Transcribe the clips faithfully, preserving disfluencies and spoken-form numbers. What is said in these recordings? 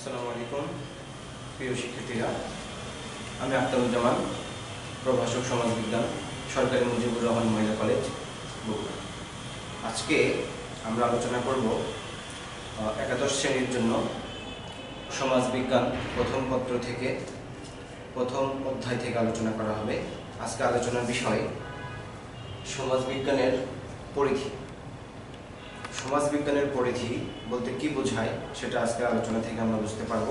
আসসালামু আলাইকুম প্রিয় শিক্ষার্থীরা, আমি আখতারুজ্জামান, প্রভাষক সমাজবিজ্ঞান, সরকারি মুজিবুর রহমান মহিলা কলেজ, বগুড়া। আজকে আমরা আলোচনা করব একাদশ শ্রেণীর জন্য সমাজবিজ্ঞান প্রথম পত্র থেকে প্রথম অধ্যায় থেকে আলোচনা করা হবে। আজকে আলোচনার বিষয় সমাজবিজ্ঞানের পরিধি। সমাজবিজ্ঞানের পরিধি বলতে কি বোঝায় সেটা আজকে আলোচনা থেকে আমরা বুঝতে পারব।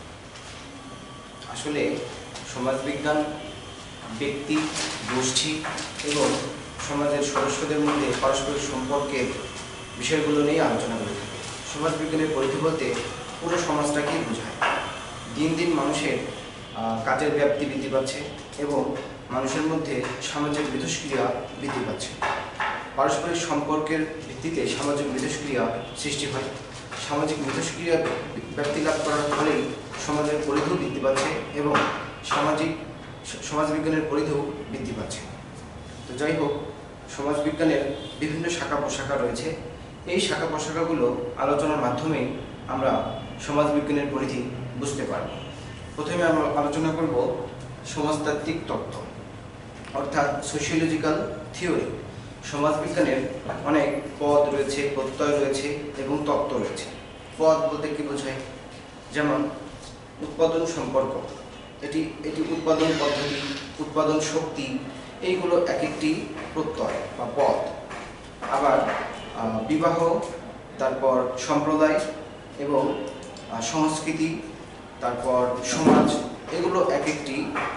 আসলে সমাজবিজ্ঞান ব্যক্তি, গোষ্ঠী এবং সমাজের সদস্যদের মধ্যে পারস্পরিক সম্পর্কের বিষয়গুলো নিয়ে আলোচনা করে থাকে। সমাজবিজ্ঞানের পরিধি বলতে পুরো সমাজটাকেই বোঝায়। দিন দিন মানুষের কাজের ব্যাপ্তি বৃদ্ধি পাচ্ছে এবং মানুষের মধ্যে সামাজিক মিথস্ক্রিয়া বৃদ্ধি পাচ্ছে। পারস্পরিক সম্পর্কের ভিত্তিতে সামাজিক মিথস্ক্রিয়া সৃষ্টি হয়। সামাজিক মিথস্ক্রিয়া ব্যাপ্তি লাভ করার ফলেই সমাজের পরিধিও বৃদ্ধি পাচ্ছে এবং সামাজিক সমাজবিজ্ঞানের পরিধিও বৃদ্ধি পাচ্ছে। তো যাই হোক, সমাজবিজ্ঞানের বিভিন্ন শাখা প্রশাখা রয়েছে। এই শাখা প্রশাখাগুলো আলোচনার মাধ্যমে আমরা সমাজবিজ্ঞানের পরিধি বুঝতে পারব। প্রথমে আমরা আলোচনা করব সমাজতাত্ত্বিক তত্ত্ব, অর্থাৎ সোশিওলজিক্যাল থিওরি। সমাজবিজ্ঞানের অনেক পদ রয়েছে, প্রত্যয় রয়েছে এবং তত্ত্ব রয়েছে। পদ বলতে কি বোঝায়? যেমন উৎপাদন সম্পর্ক, এটি এটি উৎপাদন পদ্ধতি, উৎপাদন শক্তি, এইগুলো এক একটি প্রত্যয় বা পদ। আবার বিবাহ, তারপর সম্প্রদায় এবং সংস্কৃতি, তারপর সমাজ, এগুলো এক একটি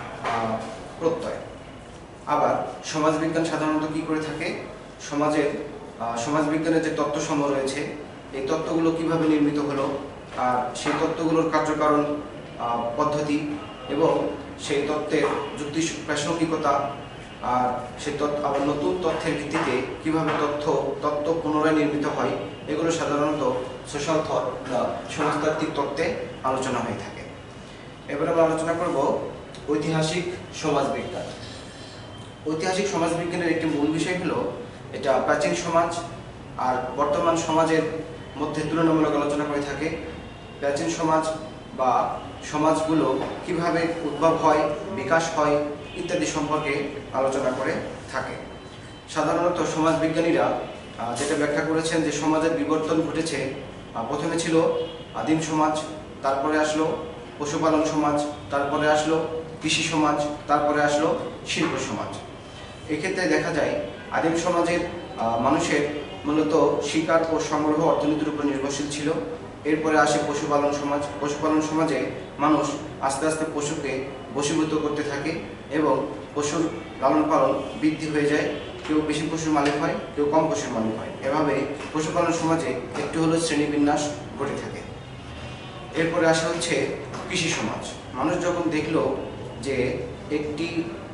প্রত্যয়। আবার সমাজবিজ্ঞান সাধারণত কি করে থাকে? সমাজের সমাজবিজ্ঞানের যে তত্ত্বসমূহ রয়েছে, এই তত্ত্বগুলো কিভাবে নির্মিত হলো, আর সেই তত্ত্বগুলোর কার্যকারণ পদ্ধতি এবং সেই তত্ত্বের যুক্তি প্রাসঙ্গিকতা, আর সেই তত্ত্ব আবার নতুন তথ্যের ভিত্তিতে কিভাবে তথ্য তত্ত্ব পুনরায় নির্মিত হয়, এগুলো সাধারণত সোশ্যাল থট বা সমাজতাত্ত্বিক তত্ত্বে আলোচনা হয়ে থাকে। এবার আমরা আলোচনা করব ঐতিহাসিক সমাজবিজ্ঞান। ঐতিহাসিক সমাজবিজ্ঞানের একটি মূল বিষয় হলো এটা প্রাচীন সমাজ আর বর্তমান সমাজের মধ্যে তুলনামূলক আলোচনা করে থাকে। প্রাচীন সমাজ বা সমাজগুলো কিভাবে উদ্ভব হয়, বিকাশ হয় ইত্যাদি সম্পর্কে আলোচনা করে থাকে। সাধারণত সমাজবিজ্ঞানীরা যেটা ব্যাখ্যা করেছেন যে সমাজের বিবর্তন ঘটেছে। প্রথমে ছিল আদিম সমাজ, তারপরে আসলো পশুপালন সমাজ, তারপরে আসলো কৃষি সমাজ, তারপরে আসলো শিল্প সমাজ। এক্ষেত্রে দেখা যায় আদিম সমাজের মানুষের মূলত শিকার ও সংগ্রহ অর্থনীতির উপর নির্ভরশীল ছিল। এরপরে আসে পশুপালন সমাজ। পশুপালন সমাজে মানুষ আস্তে আস্তে পশুকে বশীভূত করতে থাকে এবং পশুর লালন পালন বৃদ্ধি হয়ে যায়। কেউ বেশি পশুর মালিক হয়, কেউ কম পশুর মালিক হয়। এভাবে পশুপালন সমাজে একটি হলো শ্রেণীবিন্যাস ঘটে থাকে। এরপরে আসে হচ্ছে কৃষি সমাজ। মানুষ যখন দেখলো যে একটি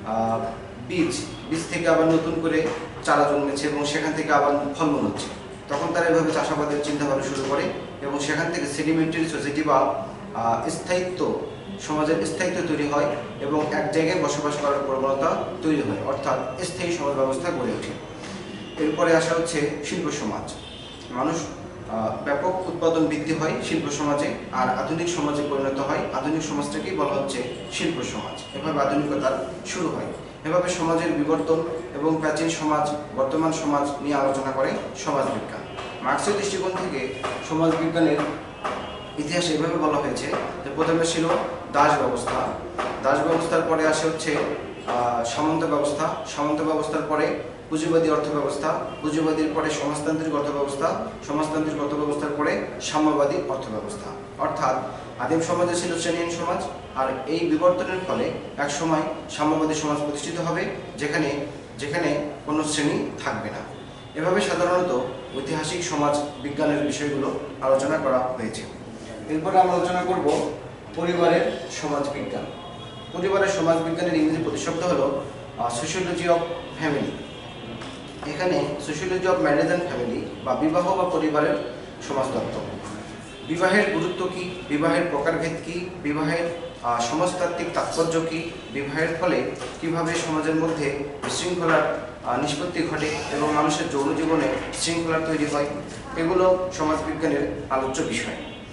বীজ বীজ থেকে আবার নতুন করে চারা জন্মেছে এবং সেখান থেকে আবার ফলন হচ্ছে, তখন তারা এভাবে চাষাবাদের চিন্তাভাবনা শুরু করে এবং সেখান থেকে সেডিমেন্টারি সোসাইটি বা স্থায়িত্ব, সমাজের স্থায়িত্ব তৈরি হয় এবং এক জায়গায় বসবাস করার প্রবণতা তৈরি হয়, অর্থাৎ স্থায়ী সমাজ ব্যবস্থা গড়ে ওঠে। এরপরে আসা হচ্ছে শিল্প সমাজ। মানুষ ব্যাপক উৎপাদন বৃদ্ধি হয় শিল্প সমাজে আর আধুনিক সমাজে পরিণত হয়। আধুনিক সমাজটাকেই বলা হচ্ছে শিল্প সমাজ। এভাবে আধুনিকতার শুরু হয়। এভাবে সমাজের বিবর্তন এবং প্রাচীন সমাজ, বর্তমান সমাজ নিয়ে আলোচনা করে সমাজবিজ্ঞান। মার্ক্সীয় দৃষ্টিকোণ থেকে সমাজবিজ্ঞানের ইতিহাস এভাবে বলা হয়েছে যে প্রথমে ছিল দাস ব্যবস্থা, দাস ব্যবস্থার পরে আসে হচ্ছে সামন্ত ব্যবস্থা, সামন্ত ব্যবস্থার পরে পুঁজিবাদী অর্থ ব্যবস্থা, পুঁজিবাদীর পরে সমাজতান্ত্রিক অর্থ ব্যবস্থা, সমাজতান্ত্রিক অর্থ ব্যবস্থার পরে সাম্যবাদী অর্থ ব্যবস্থা। অর্থাৎ আদিম সমাজে ছিল শ্রেণীহীন সমাজ, আর এই বিবর্তনের ফলে এক সময় সাম্যবাদী সমাজ প্রতিষ্ঠিত হবে, যেখানে যেখানে কোনো শ্রেণী থাকবে না। এভাবে সাধারণত ঐতিহাসিক সমাজ বিজ্ঞানের বিষয়গুলো আলোচনা করা হয়েছে। এরপরে আমরা আলোচনা করব পরিবারের সমাজবিজ্ঞান। পরিবারের সমাজবিজ্ঞানের ইংরেজি প্রতিশব্দ হলো সোশিওলজি অফ ফ্যামিলি। এখানে sociology of marriage and family বা বিবাহ বা পরিবারের সমাজতত্ত্ব। বিবাহের গুরুত্ব কী, বিবাহের প্রকারভেদ কী, বিবাহের সমাজতাত্ত্বিক তাৎপর্য কী, বিবাহের ফলে কিভাবে সমাজের মধ্যে বিশৃঙ্খলার নিষ্পত্তি ঘটে এবং মানুষের যৌন জীবনে শৃঙ্খলা তৈরি হয়, এগুলো সমাজবিজ্ঞানের আলোচ্য বিষয়।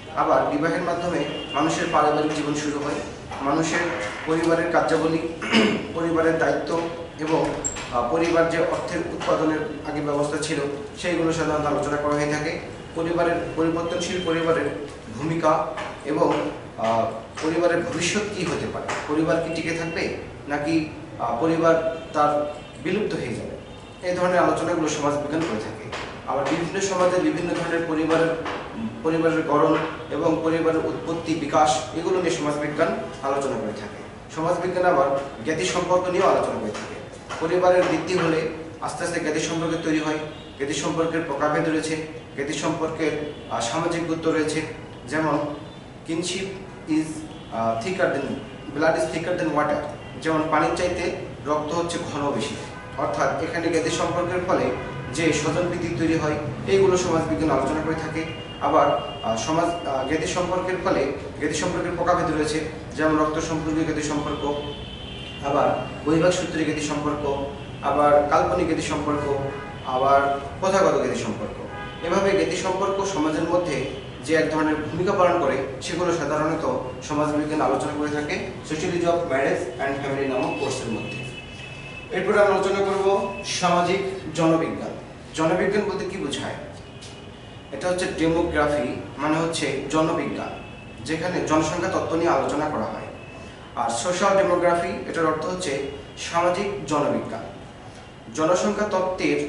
আবার বিবাহের মাধ্যমে মানুষের পারিবারিক জীবন শুরু হয়, মানুষের পরিবারের কার্যাবলী, পরিবারের দায়িত্ব এবং পরিবার যে অর্থের উৎপাদনের আগে ব্যবস্থা ছিল সেইগুলো সাধারণত আলোচনা করা হয়ে থাকে। পরিবারের পরিবর্তনশীল পরিবারের ভূমিকা এবং পরিবারের ভবিষ্যৎ কী হতে পারে, পরিবার কি টিকে থাকবে নাকি পরিবার তার বিলুপ্ত হয়ে যাবে, এই ধরনের আলোচনাগুলো সমাজবিজ্ঞান করে থাকে। আবার বিভিন্ন সমাজে বিভিন্ন ধরনের পরিবারের পরিবারের গড়ন এবং পরিবারের উৎপত্তি বিকাশ এগুলো নিয়ে সমাজবিজ্ঞান আলোচনা করে থাকে। সমাজবিজ্ঞান আবার জ্ঞাতি সম্পর্ক নিয়েও আলোচনা করে থাকে। পরিবারের বৃদ্ধি হলে আস্তে আস্তে জ্ঞাতি সম্পর্ক তৈরি হয়, জ্ঞাতি সম্পর্কের প্রকারভেদ রয়েছে, জ্ঞাতি সম্পর্কের সামাজিক গুরুত্ব রয়েছে। যেমন kinship is thicker than blood is thicker than water, যেমন পানির চাইতে রক্ত হচ্ছে ঘন বেশি, অর্থাৎ এখানে জ্ঞাতি সম্পর্কের ফলে যে স্বজনপ্রীতি তৈরি হয় এইগুলো সমাজবিজ্ঞান আলোচনা করে থাকে। আবার সমাজ জ্ঞাতি সম্পর্কের ফলে জ্ঞাতি সম্পর্কের প্রকারভেদ রয়েছে, যেমন রক্ত সম্পর্কীয় জ্ঞাতি সম্পর্ক, আবার বৈবাহিক সূত্রে জ্ঞাতি সম্পর্ক, আবার কাল্পনিক জ্ঞাতি সম্পর্ক, আবার প্রথাগত জ্ঞাতি সম্পর্ক। এভাবে জ্ঞাতি সম্পর্ক সমাজের মধ্যে যে এক ধরনের ভূমিকা পালন করে সেগুলো সাধারণত সমাজবিজ্ঞান আলোচনা করে থাকে sociology of marriage and family নামক কোর্সের মধ্যে। এরপরে আমরা আলোচনা করব সামাজিক জনবিজ্ঞান। জনবিজ্ঞান বলতে কি বোঝায়? এটা হচ্ছে ডেমোগ্রাফি, মানে হচ্ছে জনবিজ্ঞান, যেখানে জনসংখ্যা তত্ত্ব নিয়ে আলোচনা করা হয়। আর সোশ্যাল ডেমোগ্রাফি এটার অর্থ হচ্ছে সামাজিক জনবিজ্ঞান। জনসংখ্যা তত্ত্বের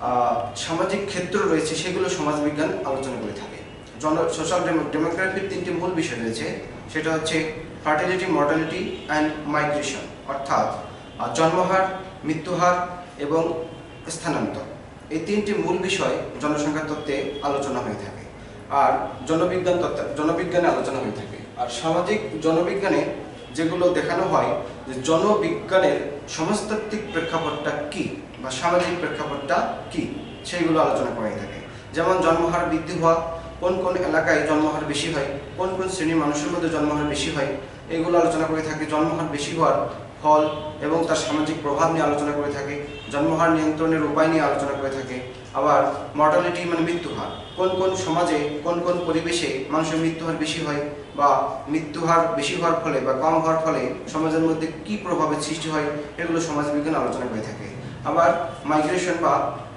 সামাজিক ক্ষেত্র রয়েছে সেগুলো সমাজবিজ্ঞান আলোচনা করে থাকে। জন সোশ্যাল ডেমোগ্রাফির তিনটি মূল বিষয় রয়েছে, সেটা হচ্ছে ফার্টিলিটি, মর্টালিটি অ্যান্ড মাইগ্রেশন, অর্থাৎ জন্মহার, মৃত্যুহার এবং স্থানান্তর। এই তিনটি মূল বিষয় জনসংখ্যা তত্ত্বে আলোচনা হয়ে থাকে আর জনবিজ্ঞান তত্ত্বে জনবিজ্ঞানে আলোচনা হয়ে থাকে। আর সামাজিক জনবিজ্ঞানে যেগুলো দেখানো হয় যে জনবিজ্ঞানের সমাজতাত্ত্বিক প্রেক্ষাপটটা কি বা সামাজিক প্রেক্ষাপটটা কি সেইগুলো আলোচনা করা হয়ে থাকে। যেমন জন্মহার বৃদ্ধি হওয়া, কোন কোন এলাকায় জন্মহার বেশি হয়, কোন কোন শ্রেণীর মানুষের মধ্যে জন্মহার বেশি হয়, এগুলো আলোচনা করে থাকে। জন্মহার বেশি হওয়ার ফল এবং তার সামাজিক প্রভাব নিয়ে আলোচনা করে থাকে। জন্মহার নিয়ন্ত্রণের উপায় নিয়ে আলোচনা করে থাকে। আবার মর্টালিটি মানে মৃত্যুহার, কোন কোন সমাজে কোন কোন পরিবেশে মানুষের মৃত্যুহার বেশি হয় বা মৃত্যুহার বেশি হওয়ার ফলে বা কম হওয়ার ফলে সমাজের মধ্যে কি প্রভাবের সৃষ্টি হয়, এগুলো সমাজবিজ্ঞান আলোচনা করে থাকে। আবার মাইগ্রেশন বা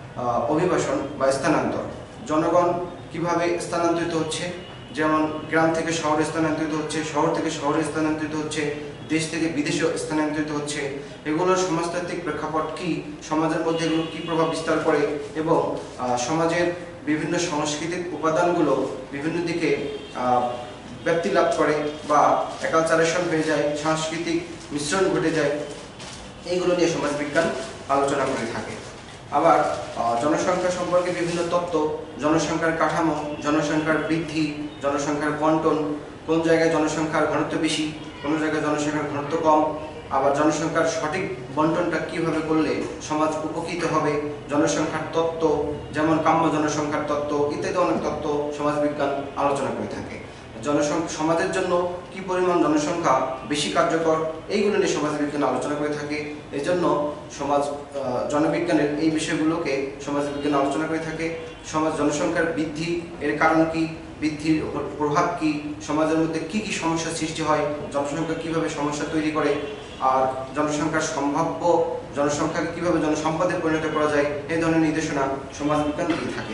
অভিবাসন বা স্থানান্তর, জনগণ কিভাবে স্থানান্তরিত হচ্ছে, যেমন গ্রাম থেকে শহরে স্থানান্তরিত হচ্ছে, শহর থেকে শহরে স্থানান্তরিত হচ্ছে, দেশ থেকে বিদেশে স্থানান্তরিত হচ্ছে, এগুলোর সমাজতাত্ত্বিক প্রেক্ষাপট কি, সমাজের মধ্যে এগুলো কী প্রভাব বিস্তার করে এবং সমাজের বিভিন্ন সাংস্কৃতিক উপাদানগুলো বিভিন্ন দিকে ব্যাপ্তি লাভ করে বা একালচারেশন হয়ে যায়, সাংস্কৃতিক মিশ্রণ ঘটে যায়, এইগুলো নিয়ে সমাজবিজ্ঞান আলোচনা করে থাকে। আবার জনসংখ্যা সম্পর্কে বিভিন্ন তত্ত্ব, জনসংখ্যার কাঠামো, জনসংখ্যার বৃদ্ধি, জনসংখ্যার বন্টন, কোন জায়গায় জনসংখ্যার ঘনত্ব বেশি, কোন জায়গায় জনসংখ্যার ঘনত্ব কম, আবার জনসংখ্যার সঠিক বন্টনটা কিভাবে করলে সমাজ উপকৃত হবে, জনসংখ্যার তত্ত্ব যেমন কাম্য জনসংখ্যার তত্ত্ব ইত্যাদি অনেক তত্ত্ব সমাজবিজ্ঞান আলোচনা করে থাকে। জনসংখ্যা সমাজের জন্য কি পরিমাণ জনসংখ্যা বেশি কার্যকর, এইগুলো নিয়ে সমাজবিজ্ঞান আলোচনা করে থাকে। এই জন্য সমাজ জনবিজ্ঞানের এই বিষয়গুলোকে সমাজবিজ্ঞান আলোচনা করে থাকে। সমাজ জনসংখ্যার বৃদ্ধি এর কারণ কি, বৃদ্ধির প্রভাব কি, সমাজের মধ্যে কি কি সমস্যা সৃষ্টি হয়, জনসংখ্যা কিভাবে সমস্যা তৈরি করে, আর জনসংখ্যার সম্ভাব্য জনসংখ্যাকে কিভাবে জনসম্পদে পরিণত করা যায়, এই ধরনের নির্দেশনা সমাজবিজ্ঞান দিয়ে থাকে।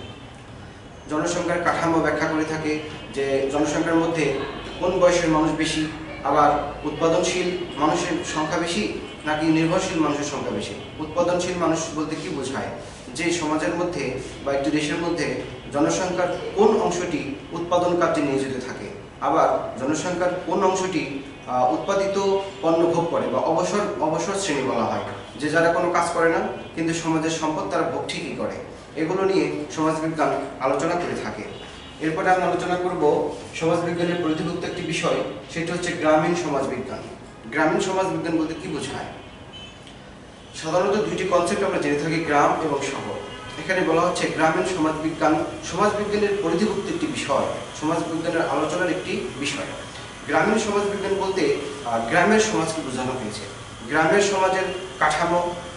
জনসংখ্যার কাঠামো ব্যাখ্যা করে থাকে যে জনসংখ্যার মধ্যে কোন বয়সের মানুষ বেশি, আবার উৎপাদনশীল মানুষের সংখ্যা বেশি নাকি নির্ভরশীল মানুষের সংখ্যা বেশি। উৎপাদনশীল মানুষ বলতে কি বোঝায়, যে সমাজের মধ্যে বা একটি দেশের মধ্যে জনসংখ্যার কোন অংশটি উৎপাদন কার্যে নিয়োজিত থাকে, আবার জনসংখ্যার কোন অংশটি উৎপাদিত পণ্য ভোগ করে বা অবসর অবসর শ্রেণী বলা হয়, যে যারা কোনো কাজ করে না কিন্তু সমাজের সম্পদ তারা ভোগ ঠিকই করে। এগুলো নিয়ে সমাজবিজ্ঞান আলোচনা করে থাকে। এরপরে আমি আলোচনা করব সমাজবিজ্ঞানের পরিধিভুক্ত একটি বিষয়, সেটা হচ্ছে গ্রামীণ সমাজবিজ্ঞান। গ্রামীণ সমাজবিজ্ঞান বলতে কি বোঝায়? সাধারণত দুইটি কনসেপ্ট আমরা জেনে থাকি, গ্রাম এবং শহর। এখানে বলা হচ্ছে গ্রামীণ সমাজবিজ্ঞান সমাজবিজ্ঞানের পরিধিভুক্ত একটি বিষয়, সমাজবিজ্ঞানের আলোচনার একটি বিষয়। গ্রামীণ সমাজবিজ্ঞান বলতে গ্রামের সমাজকে বোঝানো হয়েছে। গ্রামের সমাজের কাঠামো,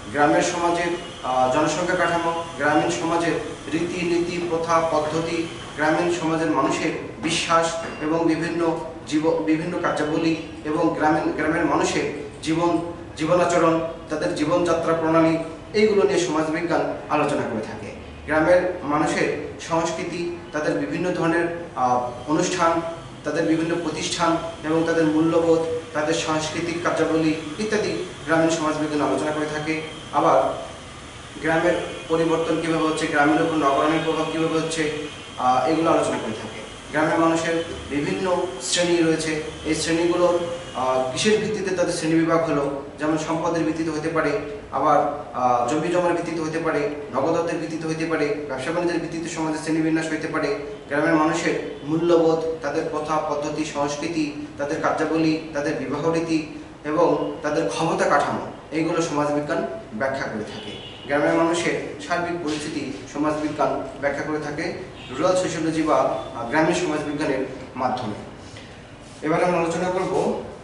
গ্রামের সমাজের জনসংখ্যা কাঠামো, গ্রামীণ সমাজের রীতিনীতি, প্রথা, পদ্ধতি, গ্রামীণ সমাজের মানুষের বিশ্বাস এবং বিভিন্ন জীব বিভিন্ন কার্যাবলী এবং গ্রামীণ গ্রামের মানুষের জীবন জীবনাচরণ, তাদের জীবনযাত্রা প্রণালী, এইগুলো নিয়ে সমাজবিজ্ঞান আলোচনা করে থাকে। গ্রামের মানুষের সংস্কৃতি, তাদের বিভিন্ন ধরনের অনুষ্ঠান, তাদের বিভিন্ন প্রতিষ্ঠান এবং তাদের মূল্যবোধ, তাদের সাংস্কৃতিক কার্যাবলী ইত্যাদি গ্রামীণ সমাজবিজ্ঞান আলোচনা করে থাকে। আবার গ্রামের পরিবর্তন কীভাবে হচ্ছে, গ্রামের উপর নগরায়নের প্রভাব কীভাবে হচ্ছে, এগুলো আলোচনা করে থাকে। গ্রামের মানুষের বিভিন্ন শ্রেণী রয়েছে, এই শ্রেণীগুলোর কিসের ভিত্তিতে তাদের শ্রেণীবিভাগ হলো, যেমন সম্পদের ভিত্তিতে হতে পারে, আবার জমি জমার ভিত্তিতে হতে পারে, নগদাতের ভিত্তিতে হতে পারে, ব্যবসা বাণিজ্যের ভিত্তিতে সমাজের শ্রেণীবিন্যাস হতে পারে। গ্রামের মানুষের মূল্যবোধ, তাদের প্রথা, পদ্ধতি, সংস্কৃতি, তাদের কার্যাবলী, তাদের বিবাহ রীতি এবং তাদের ক্ষমতা কাঠামো, এইগুলো সমাজবিজ্ঞান ব্যাখ্যা করে থাকে। গ্রামের মানুষের সার্বিক পরিস্থিতি সমাজবিজ্ঞান ব্যাখ্যা করে থাকে রুরাল সোশিওলজি বা গ্রামীণ সমাজবিজ্ঞানের মাধ্যমে। এবার আমরা আলোচনা করব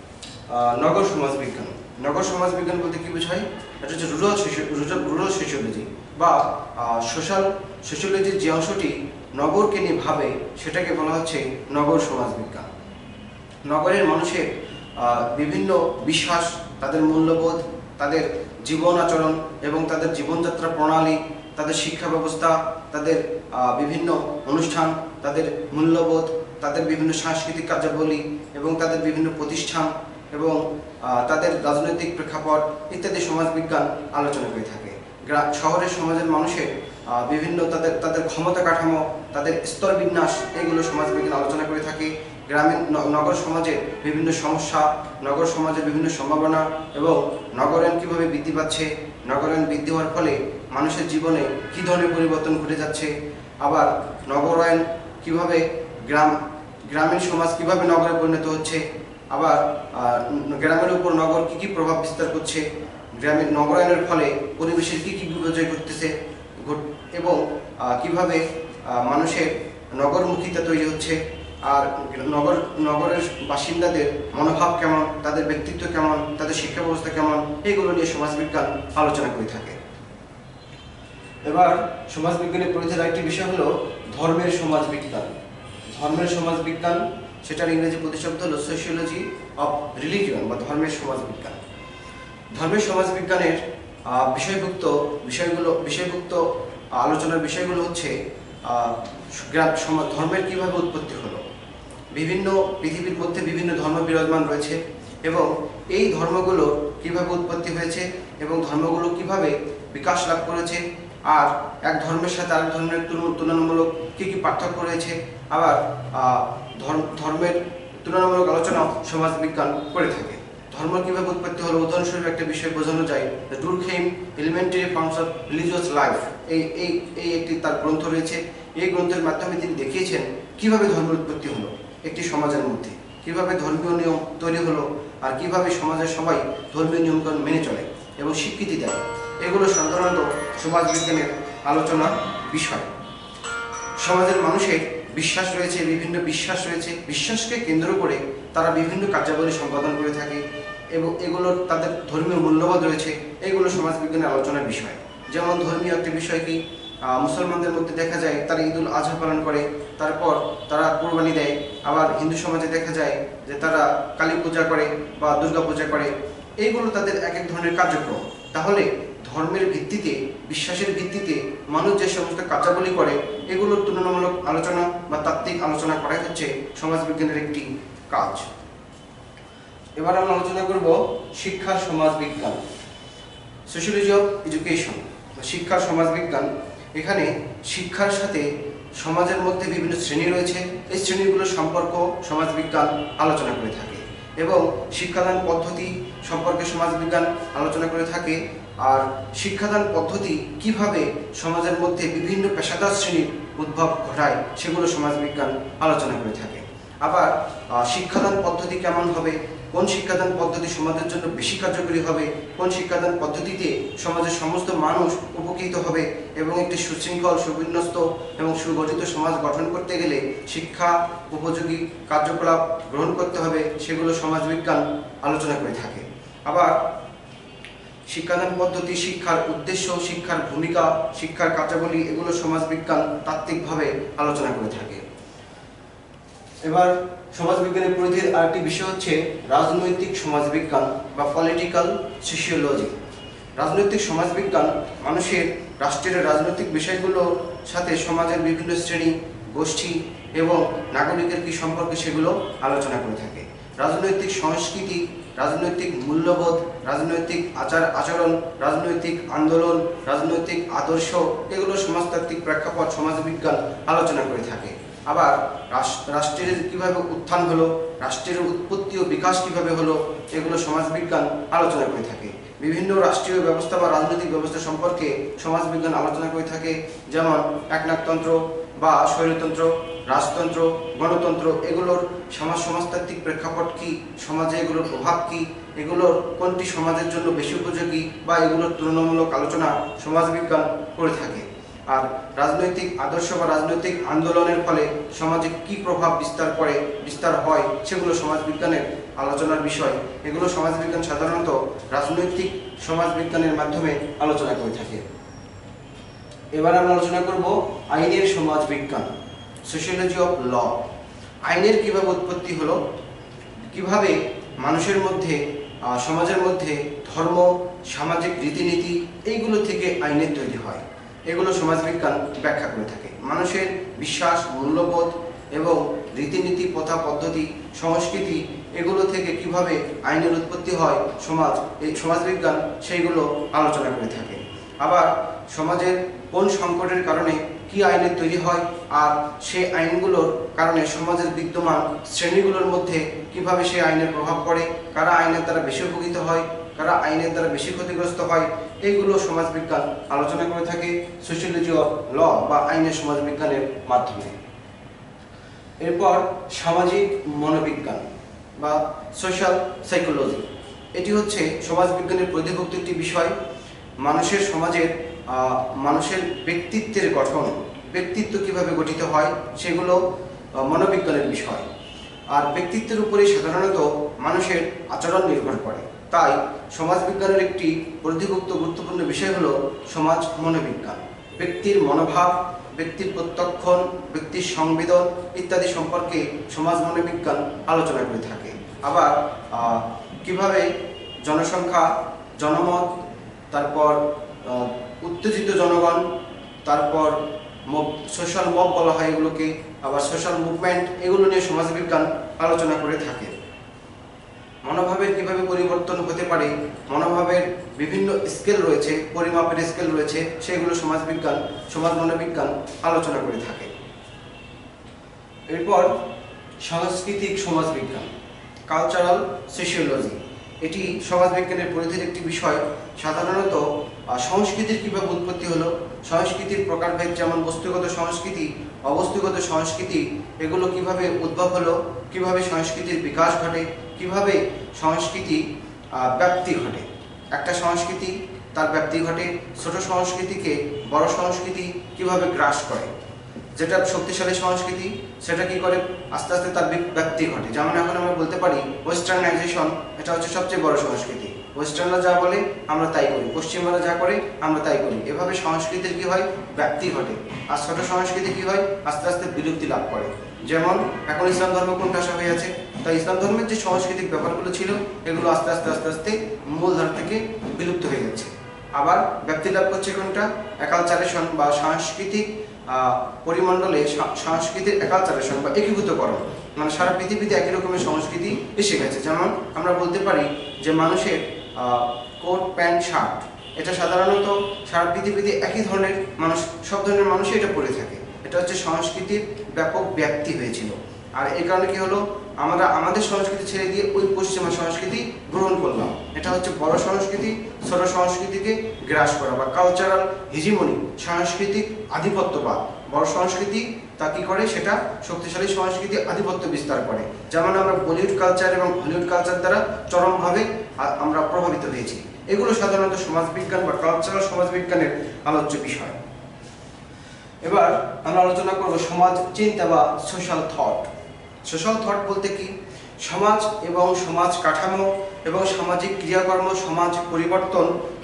নগর সমাজবিজ্ঞান। নগর সমাজবিজ্ঞান বলতে কি বোঝায়? এটা হচ্ছে রুরাল রুরাল সোশিওলজি বা সোশ্যাল সোশিওলজির যে অংশটি নগরকে নিয়ে ভাবে সেটাকে বলা হচ্ছে নগর সমাজবিজ্ঞান। নগরের মানুষের বিভিন্ন বিশ্বাস, তাদের মূল্যবোধ, তাদের জীবন আচরণ এবং তাদের জীবনযাত্রা প্রণালী, তাদের শিক্ষা ব্যবস্থা, তাদের বিভিন্ন অনুষ্ঠান, তাদের মূল্যবোধ, তাদের বিভিন্ন সাংস্কৃতিক কার্যাবলী এবং তাদের বিভিন্ন প্রতিষ্ঠান এবং তাদের রাজনৈতিক প্রেক্ষাপট ইত্যাদি সমাজবিজ্ঞান আলোচনা করে থাকে। শহরের সমাজের মানুষের বিভিন্ন তাদের তাদের ক্ষমতা কাঠামো, তাদের স্তর বিন্যাস, এগুলো সমাজবিজ্ঞান আলোচনা করে থাকে। গ্রামীণ নগর সমাজের বিভিন্ন সমস্যা, নগর সমাজের বিভিন্ন সম্ভাবনা এবং নগরায়ন কীভাবে বৃদ্ধি পাচ্ছে, নগরায়ন বৃদ্ধি হওয়ার ফলে মানুষের জীবনে কী ধরনের পরিবর্তন ঘটে যাচ্ছে, আবার নগরায়ন কীভাবে গ্রাম গ্রামীণ সমাজ কীভাবে নগরে পরিণত হচ্ছে, আবার গ্রামের উপর নগর কী কী প্রভাব বিস্তার করছে, গ্রামীণ নগরায়নের ফলে পরিবেশের কী কী বিপর্যয় ঘটতেছে এবং কিভাবে মানুষের নগরমুখিতা তৈরি হচ্ছে, আর নগর নগরের বাসিন্দাদের মনোভাব কেমন, তাদের ব্যক্তিত্ব কেমন, তাদের শিক্ষা ব্যবস্থা কেমন, এইগুলো নিয়ে সমাজবিজ্ঞান আলোচনা করে থাকে। এবার সমাজবিজ্ঞানের পরিধির আরেকটি বিষয় হলো ধর্মের সমাজবিজ্ঞান। ধর্মের সমাজবিজ্ঞান, সেটার ইংরেজি প্রতিশব্দ হলো সোশিওলজি অফ রিলিজিয়ন বা ধর্মের সমাজবিজ্ঞান। ধর্মের সমাজবিজ্ঞানের বিষয়ভুক্ত বিষয়গুলো বিষয়ভুক্ত আলোচনার বিষয়গুলো হচ্ছে ধর্মের কিভাবে উৎপত্তি হলো, বিভিন্ন পৃথিবীর মধ্যে বিভিন্ন ধর্ম বিরাজমান রয়েছে এবং এই ধর্মগুলো কিভাবে উৎপত্তি হয়েছে এবং ধর্মগুলো কিভাবে বিকাশ লাভ করেছে, আর এক ধর্মের সাথে আরেক ধর্মের তুলনামূলক কী কী পার্থক্য রয়েছে, আবার ধর্মের তুলনামূলক আলোচনাও সমাজবিজ্ঞান করে থাকে। ধর্ম কিভাবে উৎপত্তি হলো উদাহরণস্বরূপ একটা বিষয় বোঝানো যায়, the Durkheim elementary forms of religious life, এই এই এই একটি তার গ্রন্থ রয়েছে। এই গ্রন্থের মাধ্যমে তিনি দেখিয়েছেন কিভাবে ধর্মের উৎপত্তি হলো একটি সমাজের মধ্যে, কিভাবে ধর্মীয় নিয়ম তৈরি হলো আর কিভাবে সমাজের সবাই ধর্মীয় নিয়মকানুন মেনে চলে এবং স্বীকৃতি দেয়। এগুলো সাধারণত সমাজবিজ্ঞানের আলোচনার বিষয়। সমাজের মানুষের বিশ্বাস রয়েছে, বিভিন্ন বিশ্বাস রয়েছে, বিশ্বাসকে কেন্দ্র করে তারা বিভিন্ন কার্যাবলী সম্পাদন করে থাকে এবং এগুলোর তাদের ধর্মীয় মূল্যবোধ রয়েছে, এগুলো সমাজবিজ্ঞানের আলোচনার বিষয়। যেমন ধর্মীয় একটি বিষয় কি, মুসলমানদের মধ্যে দেখা যায় তারা ঈদুল আজহা পালন করে, তারপর তারা কোরবানি দেয়। আবার হিন্দু সমাজে দেখা যায় যে তারা কালী পূজা করে বা দুর্গা পূজা করে, এইগুলো তাদের এক এক ধরনের কার্যক্রম। তাহলে ধর্মের ভিত্তিতে, বিশ্বাসের ভিত্তিতে মানুষ যে সমস্ত কার্যাবলী করে, এগুলোর তুলনামূলক আলোচনা বা তাত্ত্বিক আলোচনা করাই হচ্ছে সমাজবিজ্ঞানের একটি কাজ। এবার আমরা আলোচনা করব শিক্ষার সমাজবিজ্ঞান, সোশিওলজি অফ এডুকেশন, শিক্ষার সমাজবিজ্ঞান। এখানে শিক্ষার সাথে সমাজের মধ্যে বিভিন্ন শ্রেণী রয়েছে, এই শ্রেণীগুলোর সম্পর্ক সমাজবিজ্ঞান আলোচনা করে থাকে এবং শিক্ষাদান পদ্ধতি সম্পর্কে সমাজবিজ্ঞান আলোচনা করে থাকে। আর শিক্ষাদান পদ্ধতি কিভাবে সমাজের মধ্যে বিভিন্ন পেশাদার শ্রেণীর উদ্ভব ঘটায়, সেগুলো সমাজবিজ্ঞান আলোচনা করে থাকে। আবার শিক্ষাদান পদ্ধতি কেমন হবে, কোন শিক্ষাদান পদ্ধতি সমাজের জন্য বেশি কার্যকরী হবে, কোন শিক্ষাদান পদ্ধতিতে সমাজের সমস্ত মানুষ উপকৃত হবে এবং একটি সুশৃঙ্খল, সুবিন্যস্ত এবং সুগঠিত সমাজ গঠন করতে গেলে শিক্ষা উপযোগী কার্যকলাপ গ্রহণ করতে হবে, সেগুলো সমাজবিজ্ঞান আলোচনা করে থাকে। আবার শিক্ষাদান পদ্ধতি, শিক্ষার উদ্দেশ্য, শিক্ষার ভূমিকা, শিক্ষার কার্যাবলী এগুলো সমাজবিজ্ঞান তাত্ত্বিকভাবে আলোচনা করে থাকে। এবার সমাজবিজ্ঞানের পরিধির আরেকটি বিষয় হচ্ছে রাজনৈতিক সমাজবিজ্ঞান বা পলিটিক্যাল সোশিওলজি। রাজনৈতিক সমাজবিজ্ঞান মানুষের রাষ্ট্রের রাজনৈতিক বিষয়গুলোর সাথে সমাজের বিভিন্ন শ্রেণী, গোষ্ঠী এবং নাগরিকের কী সম্পর্কে সেগুলো আলোচনা করে থাকে। রাজনৈতিক সংস্কৃতি, রাজনৈতিক মূল্যবোধ, রাজনৈতিক আচার আচরণ, রাজনৈতিক আন্দোলন, রাজনৈতিক আদর্শ এগুলো সমাজতাত্ত্বিক প্রেক্ষাপট সমাজবিজ্ঞান আলোচনা করে থাকে। আবার রাষ্ট্রের কীভাবে উত্থান হলো, রাষ্ট্রের উৎপত্তি ও বিকাশ কীভাবে হলো এগুলো সমাজবিজ্ঞান আলোচনা করে থাকে। বিভিন্ন রাষ্ট্রীয় ব্যবস্থা বা রাজনৈতিক ব্যবস্থা সম্পর্কে সমাজবিজ্ঞান আলোচনা করে থাকে, যেমন একনায়কতন্ত্র বা স্বৈরতন্ত্র, রাজতন্ত্র, গণতন্ত্র এগুলোর সমাজ সমাজতাত্ত্বিক প্রেক্ষাপট কী, সমাজে এগুলোর প্রভাব কী, এগুলোর কোনটি সমাজের জন্য বেশি উপযোগী বা এগুলোর তুলনামূলক আলোচনা সমাজবিজ্ঞান করে থাকে। আর রাজনৈতিক আদর্শ বা রাজনৈতিক আন্দোলনের ফলে সমাজে কী প্রভাব বিস্তার করে বিস্তার হয় সেগুলো সমাজবিজ্ঞানের আলোচনার বিষয়। এগুলো সমাজবিজ্ঞান সাধারণত রাজনৈতিক সমাজবিজ্ঞানের মাধ্যমে আলোচনা করে থাকে। এবার আমরা আলোচনা করব আইনের সমাজবিজ্ঞান, সোশিওলজি অফ ল। আইনের কিভাবে উৎপত্তি হলো, কিভাবে মানুষের মধ্যে, সমাজের মধ্যে ধর্ম, সামাজিক রীতিনীতি এইগুলো থেকে আইনের তৈরি হয়, এগুলো সমাজবিজ্ঞান ব্যাখ্যা করে থাকে। মানুষের বিশ্বাস, মূল্যবোধ এবং রীতিনীতি, প্রথা, পদ্ধতি, সংস্কৃতি এগুলো থেকে কিভাবে আইনের উৎপত্তি হয় সমাজ, এই সমাজবিজ্ঞান সেইগুলো আলোচনা করে থাকে। আবার সমাজের কোন সংকটের কারণে কি আইনের তৈরি হয় আর সেই আইনগুলোর কারণে সমাজের বিদ্যমান শ্রেণীগুলোর মধ্যে কিভাবে সেই আইনের প্রভাব পড়ে, কারা আইনের দ্বারা বেশি উপকৃত হয়, কারা আইনের দ্বারা বেশি ক্ষতিগ্রস্ত হয়, এইগুলো সমাজবিজ্ঞান আলোচনা করে থাকে সোশিওলজি অফ ল বা আইনের সমাজবিজ্ঞানের মাধ্যমে। এরপর সামাজিক মনোবিজ্ঞান বা সোশ্যাল সাইকোলজি, এটি হচ্ছে সমাজবিজ্ঞানের পরিধিভুক্ত একটি বিষয়। মানুষের সমাজের মানুষের ব্যক্তিত্বের গঠন, ব্যক্তিত্ব কিভাবে গঠিত হয় সেগুলো মনোবিজ্ঞানের বিষয়। আর ব্যক্তিত্বের উপরে সাধারণত মানুষের আচরণ নির্ভর করে, তাই সমাজবিজ্ঞানের একটি পরিধিভুক্ত গুরুত্বপূর্ণ বিষয় হলো সমাজ মনোবিজ্ঞান। ব্যক্তির মনোভাব, ব্যক্তির প্রত্যক্ষণ, ব্যক্তির সংবেদন ইত্যাদি সম্পর্কে সমাজ মনোবিজ্ঞান আলোচনা করে থাকে। আবার কিভাবে জনসংখ্যা, জনমত, তারপর উত্তেজিত জনগণ, তারপর সোশ্যাল মব বলা হয় এগুলোকে, আবার সোশ্যাল মুভমেন্ট, এগুলো নিয়ে সমাজবিজ্ঞান আলোচনা করে থাকে। মনোভাবের কিভাবে পরিবর্তন হতে পারে, মনোভাবের বিভিন্ন স্কেল রয়েছে, পরিমাপের স্কেল রয়েছে, সেগুলো সমাজবিজ্ঞান সমাজ মনোবিজ্ঞান আলোচনা করে থাকে। এরপর সাংস্কৃতিক সমাজবিজ্ঞান, কালচারাল সোশিওলজি, এটি সমাজবিজ্ঞানের পরিধির একটি বিষয়। সাধারণত সংস্কৃতির কিভাবে উৎপত্তি হলো, সংস্কৃতির প্রকারভেদ, যেমন বস্তুগত সংস্কৃতি, অবস্তুগত সংস্কৃতি, এগুলো কিভাবে উদ্ভব হলো, কিভাবে সংস্কৃতির বিকাশ ঘটে, কিভাবে সংস্কৃতি ব্যাপ্তি ঘটে, একটা সংস্কৃতি তার ব্যাপ্তি ঘটে, ছোট সংস্কৃতিকে বড় সংস্কৃতি কিভাবে গ্রাস করে, যেটা শক্তিশালী সংস্কৃতি সেটা কি করে আস্তে আস্তে তার ব্যাপ্তি ঘটে। যেমন এখন আমরা বলতে পারি ওয়েস্টার্নাইজেশন, এটা হচ্ছে সবচেয়ে বড় সংস্কৃতি, ওয়েস্টার্নরা যা বলে আমরা তাই করি, পশ্চিমারা যা করে আমরা তাই করি, এভাবে সংস্কৃতির কি হয় ব্যাপ্তি ঘটে। আর ছোট সংস্কৃতি কি হয় আস্তে আস্তে বিলুপ্তি লাভ করে। যেমন এখন ইসলাম ধর্ম কোণঠাসা হয়ে আছে, তাই ইসলাম ধর্মের যে সাংস্কৃতিক ব্যাপারগুলো ছিল এগুলো আস্তে আস্তে আস্তে আস্তে মূলধারা থেকে বিলুপ্ত হয়ে যাচ্ছে। আবার ব্যাপ্তি লাভ করছে কোনটা, অ্যাকালচারেশন বা সাংস্কৃতিক পরিমণ্ডলে সংস্কৃতির অ্যাকালচারেশন বা একীভূতকরণ, মানে সারা পৃথিবীতে একই রকমের সংস্কৃতি এসে গেছে। যেমন আমরা বলতে পারি যে মানুষের কোট, প্যান্ট, শার্ট এটা সাধারণত সারা পৃথিবীতে একই ধরনের মানুষ, সব ধরনের মানুষই এটা পরে থাকে। এটা হচ্ছে সংস্কৃতির ব্যাপক ব্যাপ্তি হয়েছিল। আর এই কারণে কি হলো, আমরা আমাদের সংস্কৃতি ছেড়ে দিয়ে ওই পশ্চিমা সংস্কৃতি গ্রহণ করলাম। এটা হচ্ছে বড় সংস্কৃতি ছোট সংস্কৃতিকে গ্রাস করা বা কালচারাল হিজিমনি, সাংস্কৃতিক আধিপত্যবাদ। বড় সংস্কৃতি তা কি করে, সেটা শক্তিশালী সংস্কৃতি আধিপত্য বিস্তার করে। যেমন আমরা বলিউড কালচার এবং হলিউড কালচার দ্বারা চরমভাবে আমরা প্রভাবিত হয়েছি। এগুলো সাধারণত সমাজবিজ্ঞান বা কালচারাল সমাজবিজ্ঞানের আলোচ্য বিষয়। এবার আমরা আলোচনা করব সমাজ চিন্তা বা সোশ্যাল থট। সোশ্যাল থট বলতে কি, সমাজ এবং সমাজ কাঠামো এবং সামাজিক ক্রিয়াকর্ম, সমাজ পরিবর্তন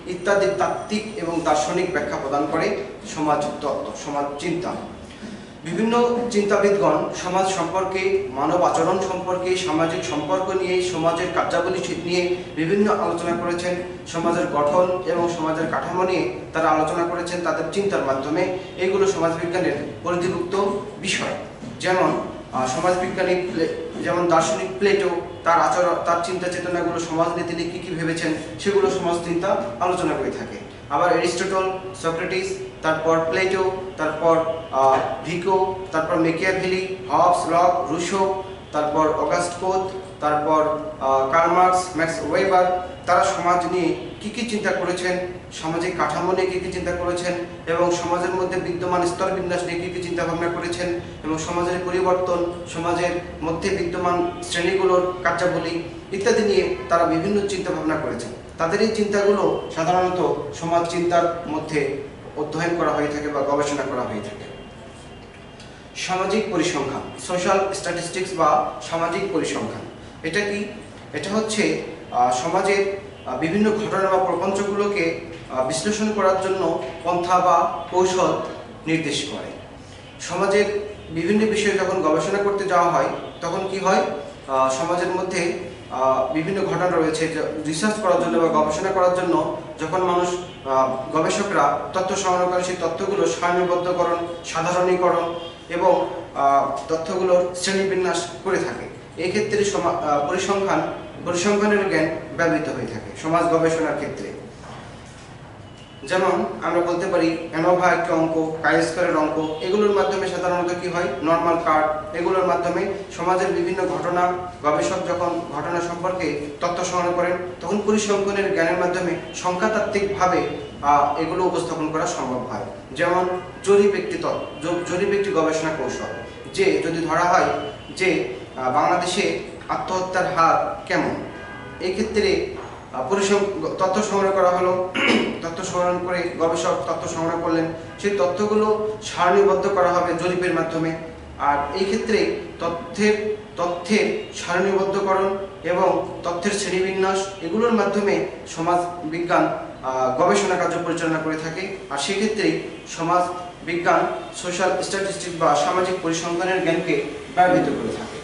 ইত্যাদি তাত্ত্বিক এবং দার্শনিক ব্যাখ্যা প্রদান করে সমাজ তত্ত্ব, সমাজ চিন্তা। বিভিন্ন চিন্তাবিদগণ সমাজ সম্পর্কে, মানব আচরণ সম্পর্কে, সামাজিক সম্পর্ক নিয়ে, সমাজের কার্যাবলী নিয়ে বিভিন্ন আলোচনা করেছেন। সমাজের গঠন এবং সমাজের কাঠামো নিয়ে তারা আলোচনা করেছেন তাদের চিন্তার মাধ্যমে। এগুলো সমাজবিজ্ঞানের পরিধিভুক্ত বিষয়। যেমন সমাজবিজ্ঞানী যেমন দার্শনিক প্লেটো তার আচরণ, তার চিন্তা চেতনাগুলো সমাজনীতি নিয়ে কী কী ভেবেছেন সেগুলো সমাজ চিন্তা আলোচনা করে থাকে। আবার অ্যারিস্টটল, সক্রেটিস, তারপর প্লেটো, তারপর ভিকো, তারপর মেকিয়াভেলি, হবস, লক, রুশো, তারপর অগাস্ট কোত, তারপর কার্ল মার্কস, ম্যাক্স ওয়েবার, তারা সমাজ নিয়ে কী কী চিন্তা করেছেন, সামাজিক কাঠামো নিয়ে কী কী চিন্তা করেছেন এবং সমাজের মধ্যে বিদ্যমান স্তরবিন্যাস নিয়ে কী কী চিন্তা ভাবনা করেছেন এবং সমাজের পরিবর্তন, সমাজের মধ্যে বিদ্যমান শ্রেণীগুলোর কার্যাবলী ইত্যাদি নিয়ে তারা বিভিন্ন চিন্তা ভাবনা করেছেন। তাদের এই চিন্তাগুলো সাধারণত সমাজ চিন্তার মধ্যে অধ্যয়ন করা হয়ে থাকে বা গবেষণা করা হয়ে থাকে। সামাজিক পরিসংখ্যান, সোশ্যাল স্ট্যাটিস্টিক্স বা সামাজিক পরিসংখ্যান, এটা কি? এটা হচ্ছে সমাজের বিভিন্ন ঘটনা বা প্রপঞ্চগুলোকে বিশ্লেষণ করার জন্য পন্থা বা কৌশল নির্দেশ করে। সমাজের বিভিন্ন বিষয়ে যখন গবেষণা করতে যাওয়া হয় তখন কি হয়, সমাজের মধ্যে বিভিন্ন ঘটনা রয়েছে রিসার্চ করার জন্য বা গবেষণা করার জন্য যখন মানুষ গবেষকরা তথ্য সংগ্রহ করে সেই তথ্যগুলো সারণীবদ্ধকরণ, সাধারণীকরণ এবং তথ্যগুলোর শ্রেণীবিন্যাস করে থাকে। এই ক্ষেত্রে পরিসংখ্যান পরিসংখ্যানের জ্ঞান ব্যবহৃত হয়ে থাকে সমাজ গবেষণার ক্ষেত্রে। যেমন আমরা বলতে পারি অ্যানোভা একটি অঙ্ক, কাই স্কয়ারের অঙ্ক, এগুলোর মাধ্যমে সাধারণত কি হয়, নর্মাল কার্ড, এগুলোর মাধ্যমে সমাজের বিভিন্ন ঘটনা, গবেষক যখন ঘটনা সম্পর্কে তথ্য সংগ্রহ করেন তখন পরিসংখ্যানের জ্ঞানের মাধ্যমে সংখ্যাতাত্ত্বিকভাবে এগুলো উপস্থাপন করা সম্ভব হয়। যেমন জরিপ একটি জরিপ একটি গবেষণা কৌশল, যে যদি ধরা হয় যে বাংলাদেশে আত্মহত্যার হার কেমন, এই ক্ষেত্রে তথ্য সংগ্রহ করা হলো, তথ্য সংগ্রহ করে গবেষক তথ্য সংগ্রহ করলেন, সেই তথ্যগুলো সারণীবদ্ধ করা হবে জরিপের মাধ্যমে। আর এই ক্ষেত্রে তথ্যের তথ্যের সারণীবদ্ধকরণ এবং তথ্যের শ্রেণীবিন্যাস এগুলোর মাধ্যমে সমাজ বিজ্ঞান গবেষণা কার্য পরিচালনা করে থাকে। আর সেক্ষেত্রে সমাজ বিজ্ঞান সোশ্যাল স্ট্যাটিস্টিক্স বা সামাজিক পরিসংখ্যানের জ্ঞানকে ব্যবহৃত করে থাকে।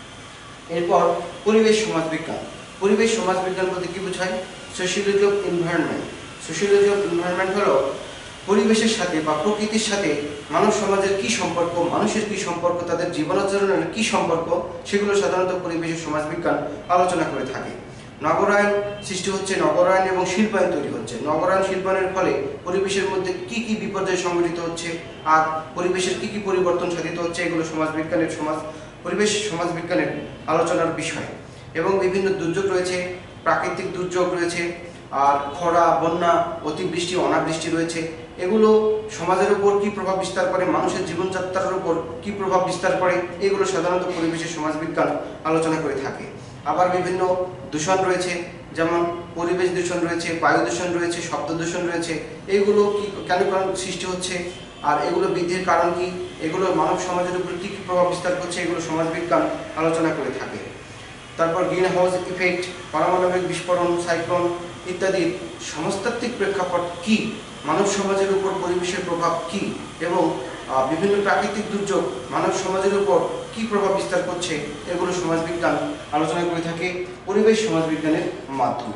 এরপর পরিবেশ সমাজ বিজ্ঞান। পরিবেশ সমাজ বিজ্ঞান বলতে কি বোঝায়? Sociology of environment. Sociology of environment হলো পরিবেশের সাথে বা প্রকৃতির সাথে মানব সমাজের কি সম্পর্ক, মানুষের কি সম্পর্ক, তাদের জীবনাচরণের কি সম্পর্ক, সেগুলো সাধারণত পরিবেশের সমাজ বিজ্ঞান আলোচনা করে থাকে। নগরায়ন সৃষ্টি হচ্ছে, নগরায়ন এবং শিল্পায়ন তৈরি হচ্ছে। নগরায়ন শিল্পায়নের ফলে পরিবেশের মধ্যে কি কি বিপর্যয় সংঘটিত হচ্ছে আর পরিবেশের কি কি পরিবর্তন সাধিত হচ্ছে, এগুলো সমাজ বিজ্ঞানের সমাজ পরিবেশ সমাজ বিজ্ঞানের আলোচনার বিষয়। এবং বিভিন্ন দুর্যোগ রয়েছে, প্রাকৃতিক দুর্যোগ রয়েছে, আর খরা, বন্যা, অতিবৃষ্টি, অনাবৃষ্টি রয়েছে। এগুলো সমাজের উপর কি প্রভাব বিস্তার করে, মানুষের জীবনযাত্রার উপর কি প্রভাব বিস্তার করে, এগুলো সাধারণত পরিবেশের সমাজবিজ্ঞান আলোচনা করে থাকে। আবার বিভিন্ন দূষণ রয়েছে, যেমন পরিবেশ দূষণ রয়েছে, বায়ু দূষণ রয়েছে, শব্দ দূষণ রয়েছে। এইগুলো কি কেন কারণ সৃষ্টি হচ্ছে আর এগুলো বৃদ্ধির কারণ কি, এগুলো মানব সমাজের উপর কী কী প্রভাব বিস্তার করছে, এগুলো সমাজবিজ্ঞান আলোচনা করে থাকে। তারপর গ্রিন হাউস ইফেক্ট, পারমাণবিক বিস্ফোরণ, সাইক্লোন ইত্যাদির সমাজতাত্ত্বিক প্রেক্ষাপট কি, মানব সমাজের উপর পরিবেশের প্রভাব কি এবং বিভিন্ন প্রাকৃতিক দুর্যোগ মানব সমাজের উপর কি প্রভাব বিস্তার করছে, এগুলো সমাজবিজ্ঞান আলোচনা করে থাকে পরিবেশ সমাজবিজ্ঞানের মাধ্যমে।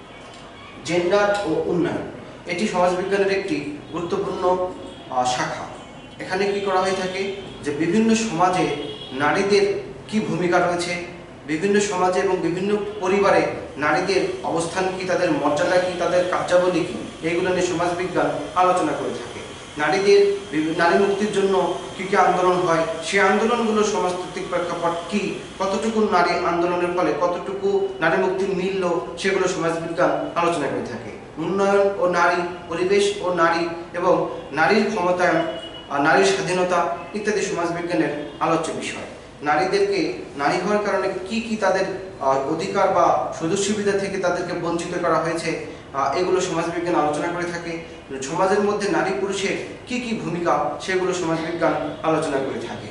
জেন্ডার ও উন্নয়ন, এটি সমাজবিজ্ঞানের একটি গুরুত্বপূর্ণ শাখা। এখানে কি করা হয়ে থাকে যে বিভিন্ন সমাজে নারীদের কি ভূমিকা রয়েছে, বিভিন্ন সমাজে এবং বিভিন্ন পরিবারে নারীদের অবস্থান কি, তাদের মর্যাদা কি, তাদের কার্যাবলী কি, এইগুলো নিয়ে সমাজবিজ্ঞান আলোচনা করে থাকে। নারীদের নারী মুক্তির জন্য কী কী আন্দোলন হয়, সেই আন্দোলনগুলো সমাজতাত্ত্বিক প্রেক্ষাপট কি, কতটুকু নারী আন্দোলনের ফলে কতটুকু নারী মুক্তির মিলল, সেগুলো সমাজবিজ্ঞান আলোচনা করে থাকে। উন্নয়ন ও নারী, পরিবেশ ও নারী এবং নারীর ক্ষমতায়ন, নারীর স্বাধীনতা ইত্যাদি সমাজবিজ্ঞানের আলোচ্য বিষয়। নারীদেরকে নারী হওয়ার কারণে কি কি তাদের অধিকার বা সুযোগ সুবিধা থেকে তাদেরকে বঞ্চিত করা হয়েছে, এগুলো সমাজবিজ্ঞান আলোচনা করে থাকে। সমাজের মধ্যে নারী পুরুষের কি কি ভূমিকা, সেগুলো সমাজবিজ্ঞান আলোচনা করে থাকে।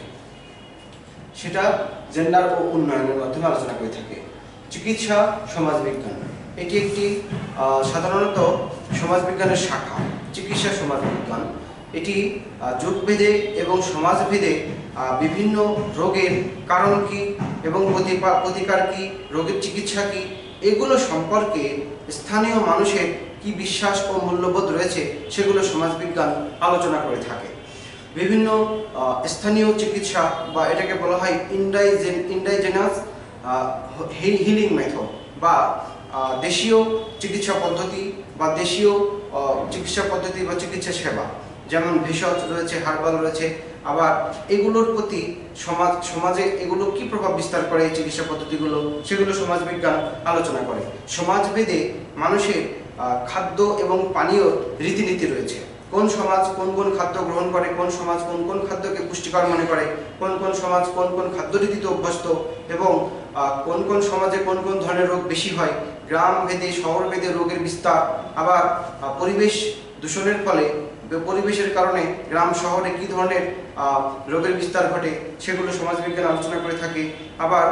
সেটা জেন্ডার ও উন্নয়নের মাধ্যমে আলোচনা করে থাকে। চিকিৎসা সমাজবিজ্ঞান, এটি একটি সাধারণত সমাজবিজ্ঞানের শাখা, চিকিৎসা সমাজবিজ্ঞান। এটি যুগভেদে এবং সমাজভেদে বিভিন্ন রোগের কারণ কি এবং প্রতিকার কি, রোগের চিকিৎসা কি, এগুলো সম্পর্কে স্থানীয় মানুষের কি বিশ্বাস ও মূল্যবোধ রয়েছে সেগুলো সমাজবিজ্ঞান আলোচনা করে থাকে। বিভিন্ন স্থানীয় চিকিৎসা বা এটাকে বলা হয় ইন্ডাইজেন ইন্ডাইজেনাস হিলিং মেথড বা দেশীয় চিকিৎসা পদ্ধতি বা দেশীয় চিকিৎসা পদ্ধতি বা চিকিৎসা সেবা, যেমন ভেষজ রয়েছে, হার্বাল রয়েছে। আবার এগুলোর প্রতি সমাজ সমাজে এগুলো কি প্রভাব বিস্তার করে, এই চিকিৎসা পদ্ধতিগুলো, সেগুলো সমাজবিজ্ঞান আলোচনা করে। সমাজভেদে মানুষের খাদ্য এবং পানীয় রীতিনীতি রয়েছে। কোন সমাজ কোন কোন খাদ্য গ্রহণ করে, কোন সমাজ কোন কোন খাদ্যকে পুষ্টিকর মনে করে, কোন কোন সমাজ কোন কোন খাদ্যরীতিতে অভ্যস্ত এবং কোন কোন সমাজে কোন কোন ধরনের রোগ বেশি হয়, গ্রাম ভেদে শহর ভেদে রোগের বিস্তার। আবার পরিবেশ দূষণের ফলে, পরিবেশের কারণে গ্রাম শহরে কি ধরনের রোগের বিস্তার ঘটে, সেগুলো সমাজবিজ্ঞান আলোচনা করে থাকে। আবার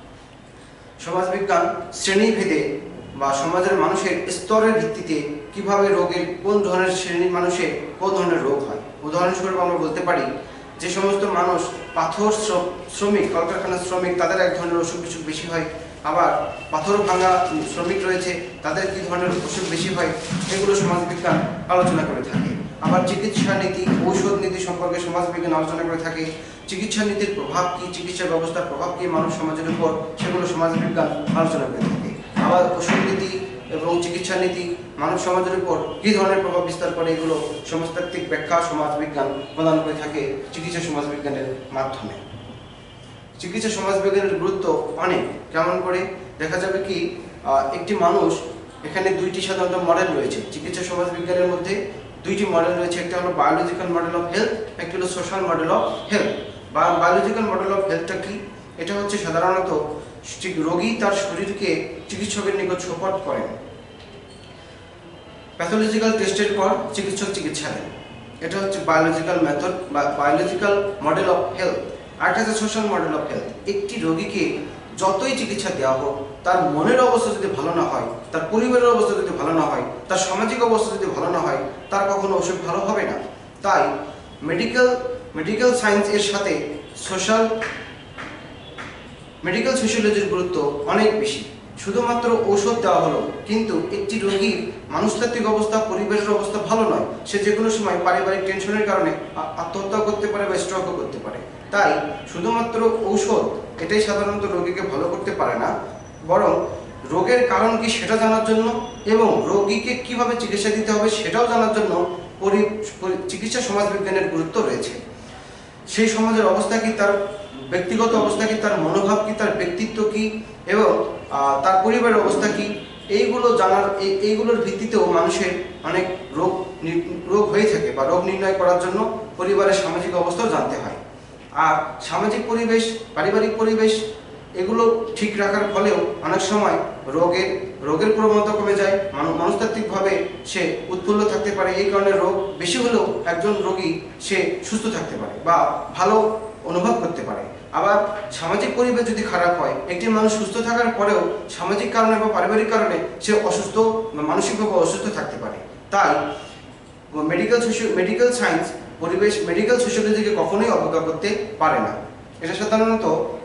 সমাজবিজ্ঞান শ্রেণীভেদে বা সমাজের মানুষের স্তরের ভিত্তিতে কিভাবে রোগের, কোন ধরনের শ্রেণীর মানুষের কোন ধরনের রোগ হয়। উদাহরণস্বরূপ আমরা বলতে পারি যে সমস্ত মানুষ পাথর শ্রমিক, কলকারখানার শ্রমিক, তাদের এক ধরনের অসুখ বিসুখ বেশি হয়। আবার পাথর ভাঙা শ্রমিক রয়েছে, তাদের কি ধরনের অসুখ বেশি হয়, এগুলো সমাজবিজ্ঞান আলোচনা করে থাকে। আবার চিকিৎসা নীতি, ঔষধ নীতি সম্পর্কে সমাজবিজ্ঞান আলোচনা করে থাকে। চিকিৎসা নীতির প্রভাব কি, চিকিৎসা ব্যবস্থার প্রভাব কি মানব সমাজের উপর, সেগুলো সমাজবিজ্ঞান আলোচনা করে থাকে। আবার ওষুধ নীতি এবং চিকিৎসা নীতি মানব সমাজের উপর কী ধরনের প্রভাব বিস্তার করে, এগুলো সমস্তাত্ত্বিক ব্যাখ্যা সমাজবিজ্ঞান প্রদান করে থাকে চিকিৎসা সমাজবিজ্ঞানের মাধ্যমে। চিকিৎসা সমাজবিজ্ঞানের গুরুত্ব অনেক। কেমন করে দেখা যাবে কি, একটি মানুষ, এখানে দুইটি সাধারণত মডেল রয়েছে চিকিৎসা সমাজবিজ্ঞানের মধ্যে। দুইটি মডেল রয়েছে, একটা হলো বায়োলজিক্যাল মডেল অফ হেলথ, একটা হলো সোশ্যাল মডেল অফ হেলথ। বা বায়োলজিক্যাল মডেল অফ হেলথটা কি? এটা হচ্ছে সাধারণত রোগী তার শরীরকে চিকিৎসকের নিকট সোপর্দ করেন, প্যাথোলজিক্যাল টেস্টের পর চিকিৎসক চিকিৎসা দেন। এটা হচ্ছে বায়োলজিক্যাল মেথড বা বায়োলজিক্যাল মডেল অফ হেলথ। আর একটা হচ্ছে সোশ্যাল মডেল অফ হেলথ। একটি রোগীকে যতই চিকিৎসা দেওয়া হোক, তার মনের অবস্থা যদি ভালো না হয়, তার পরিবারের অবস্থা যদি ভালো না হয়, তার সামাজিক অবস্থা যদি ভালো না হয়, তার কখনো অসুখ ভালো হবে না। তাই মেডিকেল মেডিকেল সায়েন্স এর সাথে সোশ্যাল মেডিকেল সোশিওলজির গুরুত্ব অনেক বেশি। শুধুমাত্র ঔষধ দেওয়া হলো, কিন্তু একটি রোগীর মানসতাত্ত্বিক অবস্থা, পরিবেশের অবস্থা ভালো নয়, সে যে কোনো সময় পারিবারিক টেনশনের কারণে আত্মহত্যা করতে পারে বা স্ট্রোকও করতে পারে। তাই শুধুমাত্র ঔষধ এটাই সাধারণত রোগীকে ভালো করতে পারে না, বরং রোগের কারণ কি সেটা জানার জন্য এবং রোগীকে কিভাবে চিকিৎসা দিতে হবে সেটাও জানার জন্য চিকিৎসা সমাজবিজ্ঞানের গুরুত্ব রয়েছে। সেই সমাজের অবস্থা কি, তার ব্যক্তিগত অবস্থা কি, তার মনোভাব কি, তার ব্যক্তিত্ব কি এবং তার পরিবারের অবস্থা কি, এইগুলো জানার এইগুলোর ভিত্তিতেও মানুষের অনেক রোগ রোগ হয়ে থাকে বা রোগ নির্ণয় করার জন্য পরিবারের সামাজিক অবস্থাও জানতে হয়। আর সামাজিক পরিবেশ, পারিবারিক পরিবেশ এগুলো ঠিক রাখার ফলেও অনেক সময় রোগের রোগের প্রবণতা কমে যায়, মনস্তাত্ত্বিকভাবে সে উৎফুল্ল থাকতে পারে। এই কারণে রোগ বেশি হলেও একজন রোগী সে সুস্থ থাকতে পারে বা ভালো অনুভব করতে পারে। আবার সামাজিক পরিবেশ যদি খারাপ হয়, একটি মানুষ সুস্থ থাকার পরেও সামাজিক কারণে বা পারিবারিক কারণে সে অসুস্থ বা মানসিকভাবে অসুস্থ থাকতে পারে। তাই মেডিকেল সোশিও মেডিকেল সায়েন্স পরিবেশ মেডিকেল সোশিওলজিকে কখনোই অবজ্ঞা করতে পারে না। এটা সাধারণত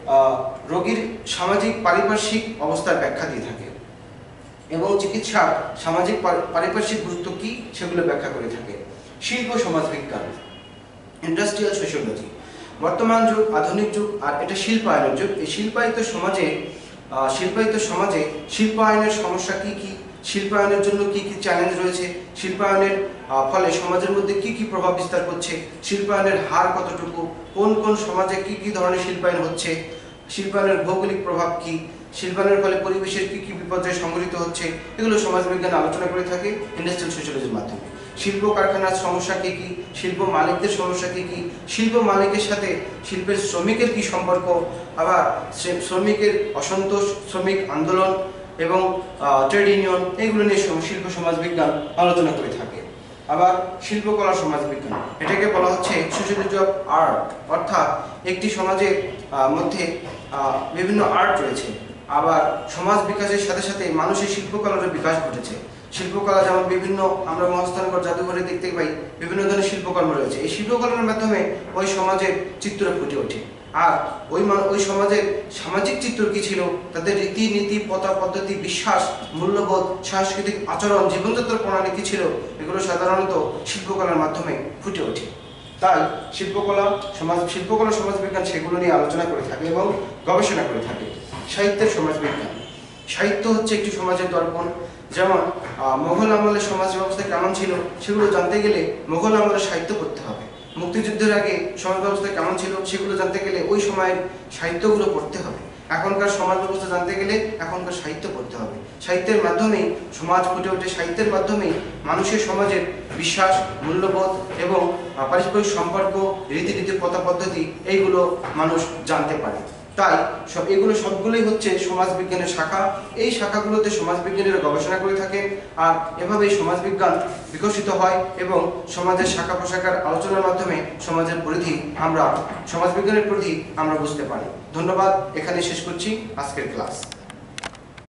রোগীর সামাজিক পারিপার্শ্বিক অবস্থার ব্যাখ্যা দিয়ে থাকে এবং চিকিৎসার সামাজিক পারিপার্শ্বিক গুরুত্ব কী সেগুলো ব্যাখ্যা করে থাকে। শিল্প সমাজবিজ্ঞান, ইন্ডাস্ট্রিয়াল সোশিওলজি। বর্তমান যুগ, আধুনিক যুগ, আর এটা শিল্পায়নের যুগ। এই শিল্পায়িত সমাজে শিল্পায়িত সমাজে শিল্পায়নের সমস্যা কি কি, শিল্পায়নের জন্য কি কি চ্যালেঞ্জ রয়েছে, শিল্পায়নের ফলে সমাজের মধ্যে কি কি প্রভাব বিস্তার করছে, শিল্পায়নের হার কতটুকু, কোন কোন সমাজে কি কি ধরনের শিল্পায়ন হচ্ছে, শিল্পায়নের ভৌগোলিক প্রভাব কি, শিল্পায়নের ফলে পরিবেশের কি কি বিপর্যয় সংঘটিত হচ্ছে, এগুলো সমাজবিজ্ঞান আলোচনা করে থাকে ইন্ডাস্ট্রিয়াল সোশিওলজির মাধ্যমে। শিল্প কারখানার সমস্যা কী কী, শিল্প মালিকদের সমস্যা কী কী, শিল্প মালিকের সাথে শিল্পের শ্রমিকের কী সম্পর্ক, আবার শ্রমিকের অসন্তোষ, শ্রমিক আন্দোলন এবং ট্রেড ইউনিয়ন, এইগুলো নিয়ে শিল্প সমাজবিজ্ঞান আলোচনা করে থাকে। আবার শিল্পকলা সমাজবিজ্ঞান, এটাকে বলা হচ্ছে সোশিওলজি অফ আর্ট। অর্থাৎ একটি সমাজের মধ্যে বিভিন্ন আর্ট রয়েছে, আবার সমাজ বিকাশের সাথে সাথে মানুষের শিল্পকলারও বিকাশ ঘটেছে। শিল্পকলা যেমন বিভিন্ন আমরা মহাস্থানগড় জাদুঘরে দেখতে পাই বিভিন্ন ধরনের শিল্পকর্ম রয়েছে। এই শিল্পকর্মের মাধ্যমে ওই সমাজের চিত্র ফুটে ওঠে। আর ওই ওই সমাজের সামাজিক চিত্র কি ছিল, তাদের রীতিনীতি, প্রথা পদ্ধতি, বিশ্বাস, মূল্যবোধ, সাংস্কৃতিক আচরণ, জীবনযাত্রার প্রণালী কি ছিল, এগুলো সাধারণত শিল্পকলার মাধ্যমে ফুটে ওঠে। তাই শিল্পকলা সমাজ শিল্পকলা সমাজবিজ্ঞান সেগুলো নিয়ে আলোচনা করে থাকে এবং গবেষণা করে থাকে। সাহিত্যের সমাজবিজ্ঞান, সাহিত্য হচ্ছে একটি সমাজের দর্পণ। যেমন মোগল আমলের সমাজ ব্যবস্থা কেমন ছিল সেগুলো জানতে গেলে মোগল আমলের সাহিত্য পড়তে হবে। মুক্তিযুদ্ধের আগে সমাজ ব্যবস্থা কেমন ছিল সেগুলো জানতে গেলে ওই সময়ের সাহিত্যগুলো পড়তে হবে। এখনকার সমাজ ব্যবস্থা জানতে গেলে এখনকার সাহিত্য পড়তে হবে। সাহিত্যের মাধ্যমেই সমাজ ফুটে ওঠে, সাহিত্যের মাধ্যমেই মানুষের সমাজের বিশ্বাস, মূল্যবোধ এবং পারস্পরিক সম্পর্ক, রীতিনীতি, প্রথা পদ্ধতি এইগুলো মানুষ জানতে পারে। তাই সব এগুলো সবগুলোই হচ্ছে সমাজবিজ্ঞানের শাখা। এই শাখাগুলোতে সমাজবিজ্ঞানীরা গবেষণা করে থাকে। আর এভাবেই সমাজবিজ্ঞান বিকশিত হয় এবং সমাজের শাখা প্রশাখার আলোচনার মাধ্যমে সমাজের পরিধি আমরা সমাজবিজ্ঞানের পরিধি আমরা বুঝতে পারি। ধন্যবাদ, এখানে শেষ করছি আজকের ক্লাস।